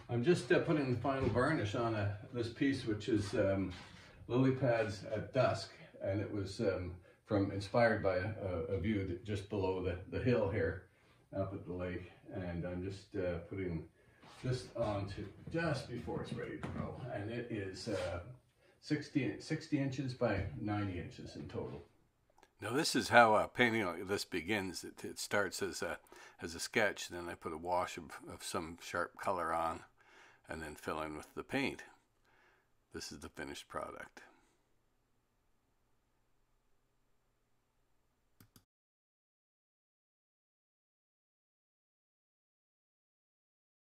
I'm just putting the final varnish on this piece, which is Lillypad's at dusk, and it was inspired by a view that just below the hill here up at the lake, and I'm just putting this on just before it's ready to go, and it is 60 inches by 90 inches in total. Now this is how painting like this begins. It starts as a sketch, then I put a wash of some sharp color on, and then fill in with the paint. This is the finished product.